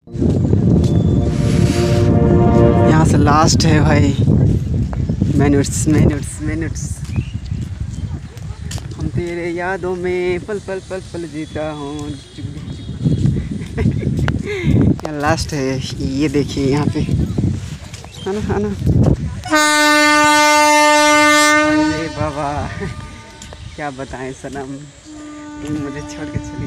यहाँ से लास्ट है भाई। मिनट्स हम तेरे यादों में पल पल पल पल जीता हूँ। यहाँ लास्ट है, ये देखिए यहाँ पे है ना। अरे बाबा क्या बताएं सनम, तुम मुझे छोड़ के चली।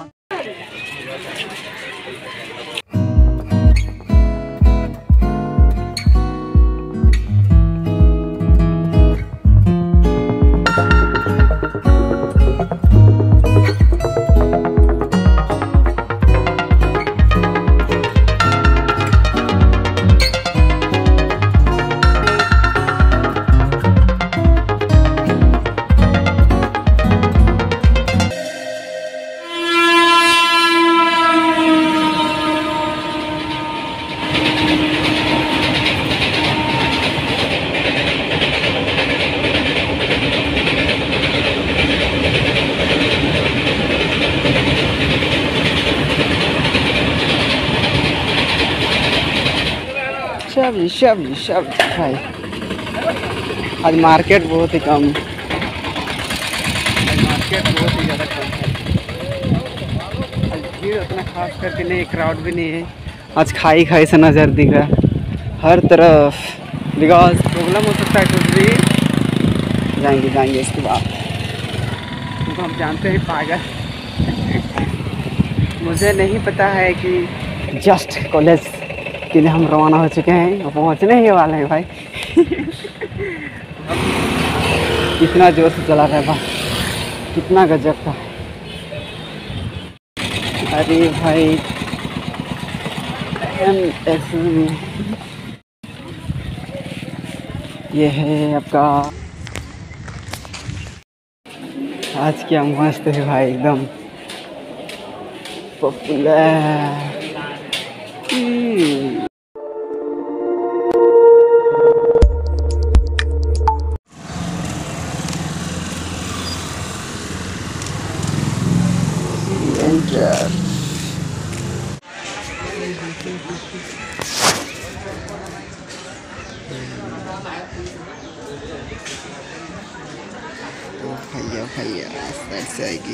सब भाई आज मार्केट बहुत ही कम, मार्केट बहुत ही ज़्यादा कम है। आज भीड़ उतना खास करके नहीं, क्राउड भी नहीं है। आज खाई से नज़र दिख रहा है हर तरफ, बिकॉज प्रॉब्लम हो सकता है कुछ भी। जाएंगे इसके बाद, क्योंकि हम जानते हैं पागल मुझे नहीं पता है कि जस्ट कॉलेज के लिए हम रवाना हो चुके हैं और पहुंचने ही वाले हैं भाई। कितना जोर से चला रहा है भाई, कितना गजब था। अरे भाई ये है आपका, आज क्या मस्त है भाई, एकदम पॉपुलर। भैया साइड से आएगी।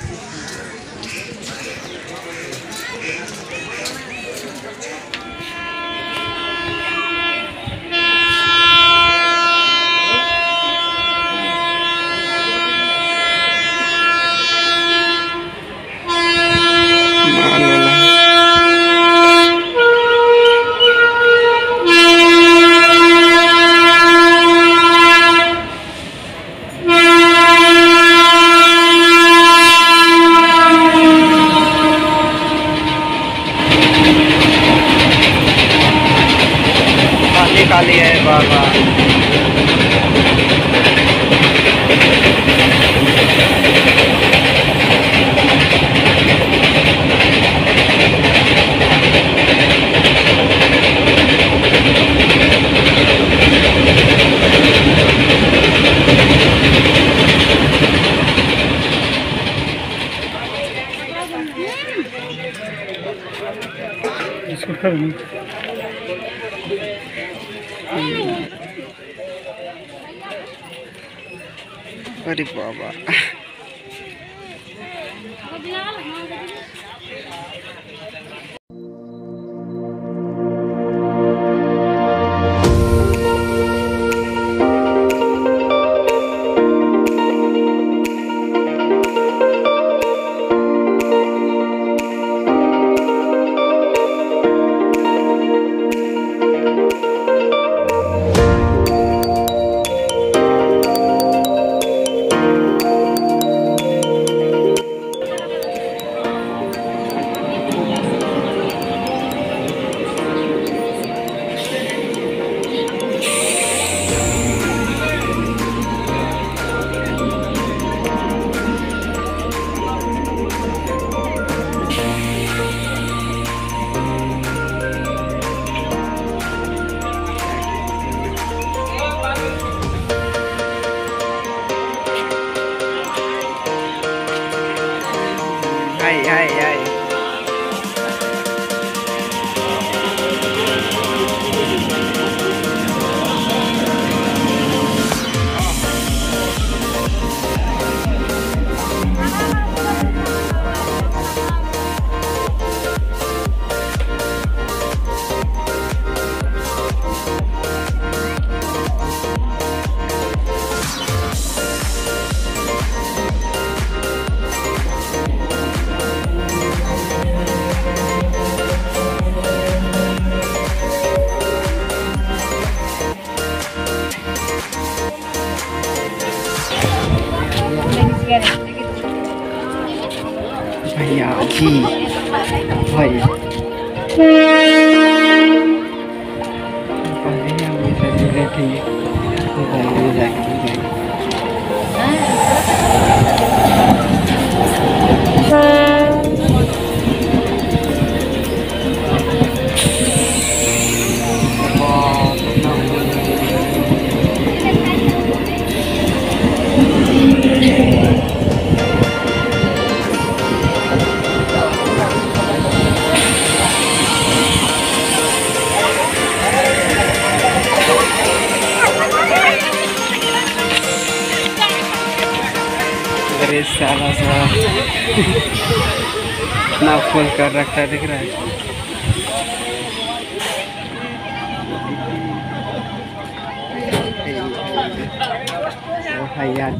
काली है बाबा। इसको कर अरे बाबा जी भाई। पहले ही हम ये सभी बैठेंगे तो जाएंगे। अरे साला सा इतना फुल कर रखा है, दिख रहा है। ओ भाई यार,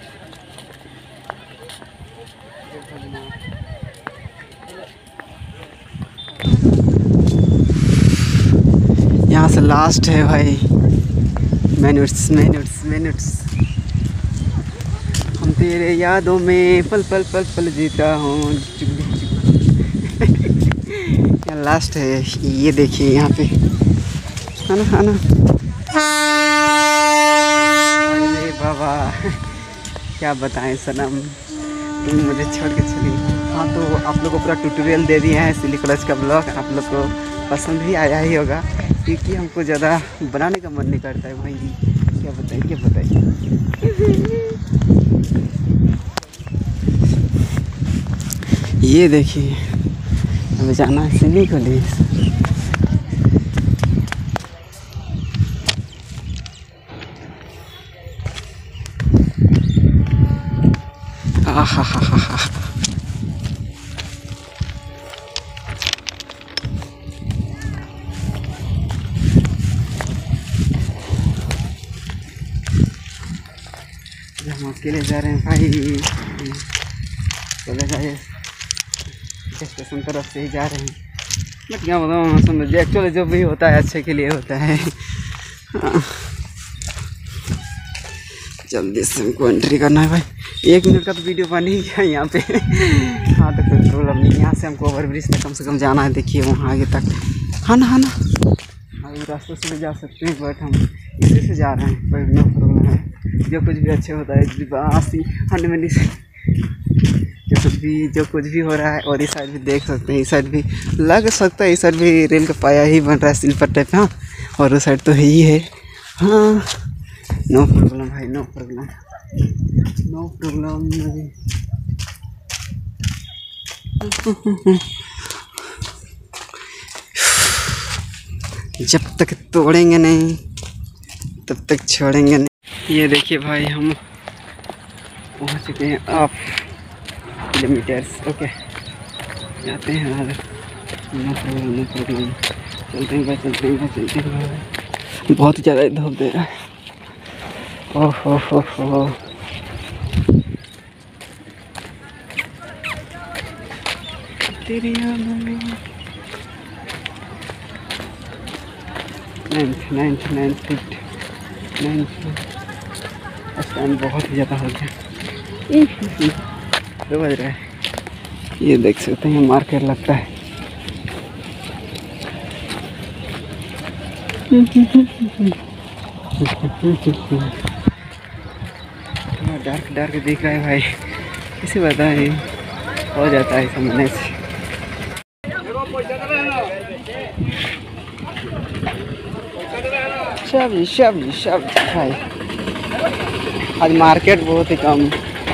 यहाँ से लास्ट है भाई। Minutes minutes minutes. हम तेरे यादों में पल पल पल पल जीता हूँ। यहाँ लास्ट है, ये देखिए यहाँ पे, है ना। अरे बाबा क्या बताएं सनम, तुम मुझे छोड़ के चली। हाँ तो आप लोग को पूरा ट्यूटोरियल दे दिए हैं सिली क्लच का ब्लॉग। आप लोग को पसंद भी आया ही होगा, क्योंकि हमको ज़्यादा बनाने का मन नहीं करता है भाई। क्या बताइए। ये देखिए, हमें जाना है सिली कॉलेज। आहा हम अकेले जा रहे हैं भाई। चले जाइए, स्टेशन तरफ से ही जा रहे हैं। बट क्या बताऊँ, समझिए एक्चुअली जो भी होता है अच्छे के लिए होता है। जल्दी से हमको एंट्री करना है भाई। 1 मिनट का तो वीडियो बन ही गया यहाँ पे। हाँ तो कोई प्रॉब्लम नहीं। यहाँ से हमको ओवर ब्रिज तक कम से कम जाना है। देखिए वहाँ आगे तक, हाँ ना। अभी रास्ते से भी जा सकते हैं, बट हम इसी से जा रहे हैं। कोई नो प्रॉब्लम है। जो कुछ भी अच्छे होता है, जो कुछ भी हो रहा है। और इस साइड भी देख सकते हैं, इस साइड भी लग सकता है, इस साइड भी रेल का पाया ही बन रहा है स्लीपर टाइप। हाँ, और उस साइड तो है ही है। हाँ, नो प्रॉब्लम भाई, नो प्रॉब्लम। जब तक तोड़ेंगे नहीं तब तक छोड़ेंगे नहीं। ये देखिए भाई, हम पहुंच चुके हैं 8 किलोमीटर्स। ओके, जाते हैं आगे। No problem. चलते हैं भाई। बहुत ज़्यादा धूप दे रहा है। ओहो तेरी यादों में। 9th feet. इस टाइम बहुत ही ज़्यादा हो गया। 2 बज रहा है। ये देख सकते हैं, मार्केट लगता है। डार्क दिख रहा है भाई। किसी बताए हो जाता है समझने से। सब्जी भाई। आज मार्केट बहुत ही कम।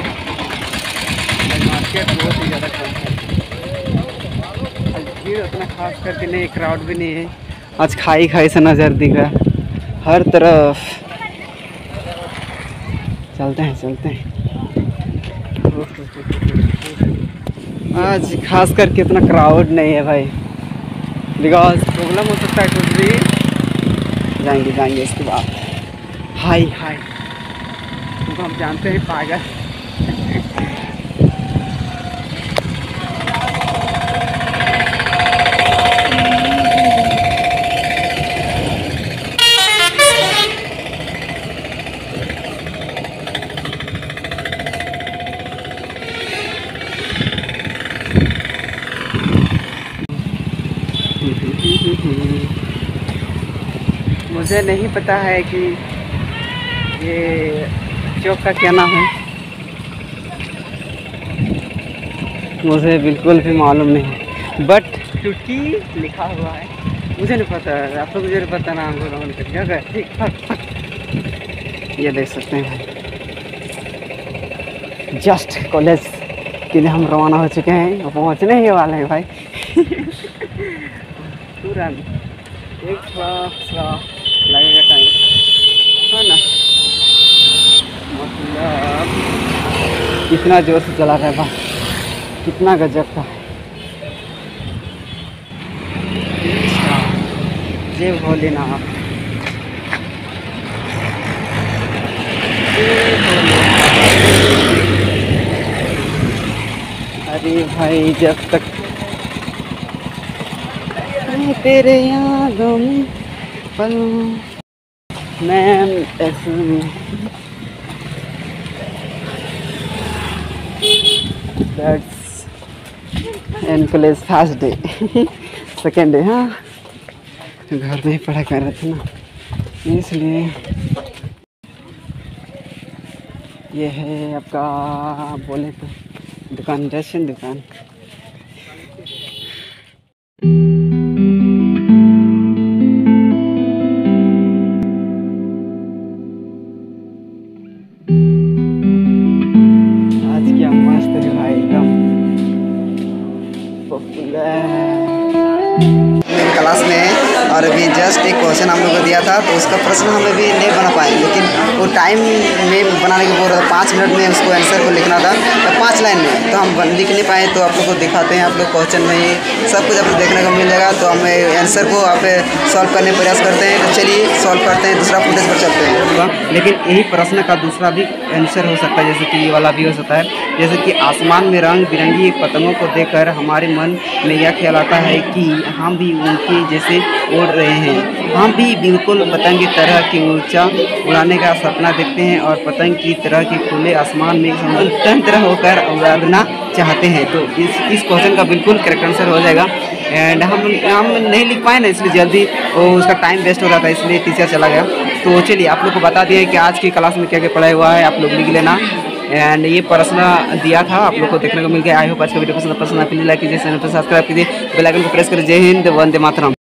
मार्केट बहुत ही ज़्यादा कम है। आज भीड़ उतना खास करके नहीं, क्राउड भी नहीं है। आज खाई से नज़र दिख रहा है हर तरफ। चलते हैं। आज खास करके इतना क्राउड नहीं है भाई, बिकॉज प्रॉब्लम हो सकता है कुछ भी। जाएंगे इसके बाद। हाय तो हम जानते हैं पागल। मुझे नहीं पता है कि ये चौक का क्या नाम है, मुझे बिल्कुल भी मालूम नहीं, बट टूटी लिखा हुआ है। मुझे नहीं पता, आप लोग मुझे पता ना, हमको ठीक। ये देख सकते हैं जस्ट कॉलेज के लिए हम रवाना हो चुके हैं और पहुँचने ही वाले हैं भाई। तुरंत एक थोड़ा लगेगा टाइम, है ना। मतलब कितना जोर से चला रहा है भाई, कितना गजब का। जय भोलेनाथ, अरे भाई जब तक तेरे यादों में पलूं मैं that's and college first day, second day. हाँ, घर में ही पढ़ाई कर रहे थे ना, इसलिए। ये है आपका बोले तो दुकान, रेशन दुकान। आज क्या मस्त है भाई, एकदम मेरी क्लास में। और अभी जस्ट एक क्वेश्चन हम लोग को दिया था, तो उसका प्रश्न हम अभी नहीं बना पाए, लेकिन वो टाइम में बनाने के बोल रहा था, 5 मिनट में उसको आंसर को लिखना था, 5 लाइन में, तो हम लिख नहीं पाए। तो आप लोग को दिखाते हैं, आप लोग क्वेश्चन में ही सब कुछ आपको देखने को मिल जाएगा। तो हम आंसर को आप सॉल्व करने का प्रयास करते हैं। तो चलिए सॉल्व करते हैं, दूसरा फुटेज पर चलते हैं। लेकिन यही प्रश्न का दूसरा भी आंसर हो सकता है, जैसे कि ये वाला भी हो सकता है, जैसे कि आसमान में रंग बिरंगी पतंगों को देखकर हमारे मन में यह ख्याल आता है कि हम भी उनके जैसे उड़ रहे हैं। हम भी बिल्कुल पतंग की तरह की ऊंचा उड़ाने का सपना देखते हैं और पतंग की तरह के खुले आसमान में स्वतंत्र होकर उड़ना चाहते हैं। तो इस क्वेश्चन का बिल्कुल करेक्ट आंसर हो जाएगा। एंड हम नहीं लिख पाए ना, इसलिए जल्दी उसका टाइम वेस्ट हो रहा था, इसलिए टीचर चला गया। तो चलिए आप लोग को बता दिए कि आज की क्लास में क्या क्या पढ़ाई हुआ है, आप लोग लिख लेना। एंड ये प्रश्न दिया था, आप लोग को देखने को मिल गया। आई होप आज का वीडियो पसंद, प्लीज लाइक कीजिए, चैनल पर सब्सक्राइब कीजिए, बेल आइकन को प्रेस करिए। जय हिंद, वंदे मातरम।